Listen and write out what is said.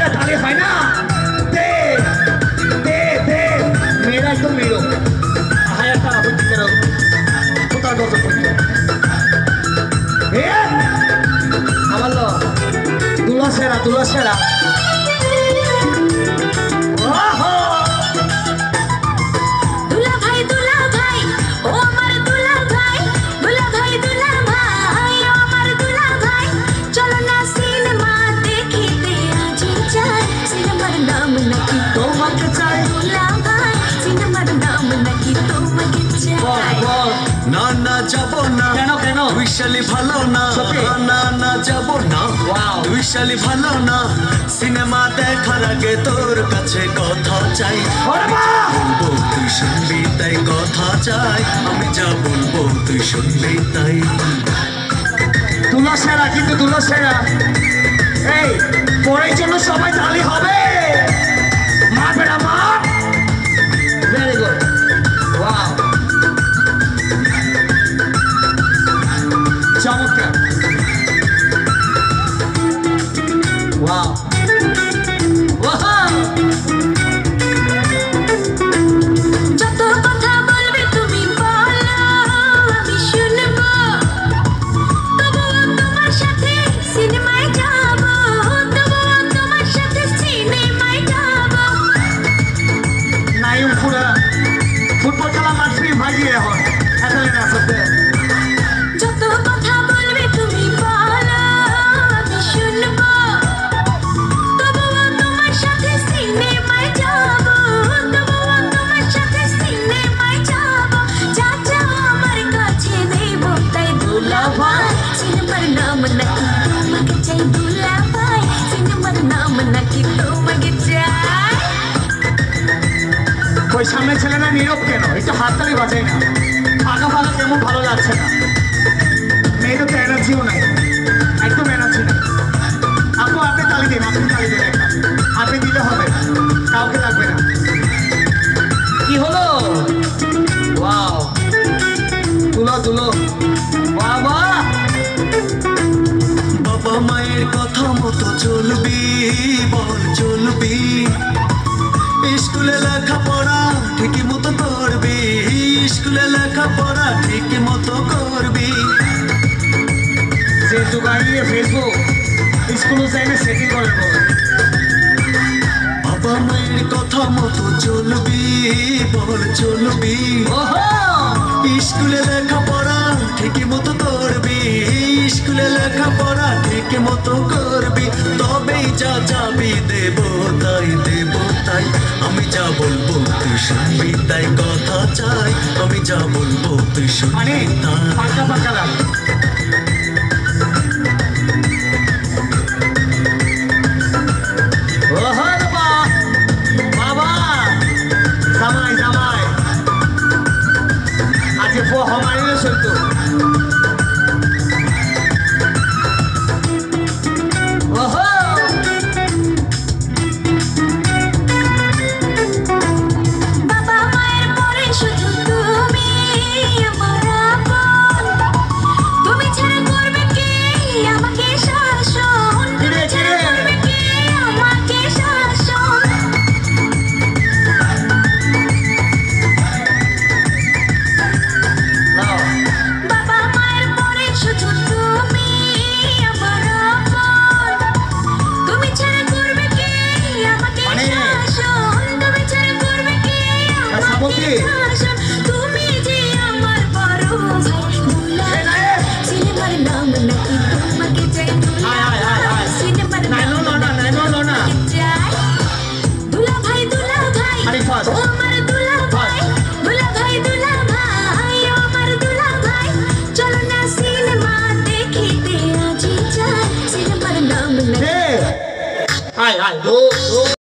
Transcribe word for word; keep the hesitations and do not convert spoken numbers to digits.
দিলে তাহলে হয় না। দে দে দে মেয়েরা একদম মেরো হাজার টাকা ভর্তি করো কোথাও কত আমার লো দুলা সেরা দুলা সেরা না না যাবো না কেন কেন বিশালি ভালো না না না যাবো না বিশালি ভালো না সিনেমা দেখার আগে তোর কাছে কথা চাই বলবো তুই শুনবি তাই কথা চাই আমি যা বলবো তুই শুনবি তাই দুলা সেরা কিন্তু দুলা সেরা এই পরের জন্য সবাই তালি হবে মা বেড়া মা ভেরি গুড ওয়াও চমৎকার ওয়াও যত কথা বলবে তুমি বলো আমি শুনবো তবুও তোমার সাথে সিনেমায় যাবো তবুও তোমার সাথে সিনেমায় যাবো নাইম পুরা ফুটবল খেলা মাঠ ফ্রি ভাগিয়ে এখন এত না সত্যি যত কথা বলবে তুমি বলো আমি শুনবো তবুও তোমার সাথে সিনেমায় যাবো তবুও তোমার সাথে সিনেমায় যাবো যা চাও আমার কাছে দেবো তাই দুলা ভাই সিনেমার নাম নাকি তোমাকে চাই দুলা ভাই সিনেমার নাম নাকি তোমাকে চাই ওই সামনে ছেলেরা নীরব কেন একটু হাততালি বাজাই না ফাঁকা ফাঁকা কেমন ভালো লাগছে না মেয়েদের তো এনার্জিও নাই একদম এনার্জি নাই আপু আপনি তালি দিন আপনি তালি দিন একটা আপনি দিতে হবে কাউকে লাগবে না কি হলো ওয়াও তুলো তুলো বাবা বাবা মায়ের কথা মতো চলবি বল চলবি স্কুলে লেখাপড়া ঠিকই মতো করবি স্কুলে লেখাপড়া ঠিকই মতো করবি যে দোকানে ফেসবুক স্কুলে যাই না সেটিং করে বল বাবা মায়ের কথা মতো চলবি বল চলবি স্কুলে লেখাপড়া ঠিকই মতো করবি স্কুলে লেখাপড়া ঠিকই মতো করবি তবেই যা যাবি দেব তাই দেব তাই আমি যা বলবো তুই শুনবি তাই কথা চাই আমি যা বলবো তুই মানে শুনবি তাই পাকা পাকা লাগে বাবা জামাই জামাই আজ ফো হমারে চলতো বাবা মায়ের পরে শুধু তুমি আমার আপন তুমি ছাড়া করবে কে আমাকে শাসন তুমি ছাড়া করবে কে আমাকে শাসন বাবা মায়ের পরে শুধু তুমি আমার আপন তুমি ছাড়া করবে কে আমাকে শাসন তুমি ছাড়া করবে কে আমাকে শাসন তুমি যে আমার বড় ভাই দুলা সিনেমার নাম নাকি তোমাকে চাই দুলা সিনেমার নাম চাই দুলা ভাই দুলা ভাই ও আমার দুলা ভাই দুলা ভাই দুলা ভাই ও আমার দুলা ভাই চলো না সিনেমা দেখিতে আজি যাই সিনেমার নাম নাকি আয় আয়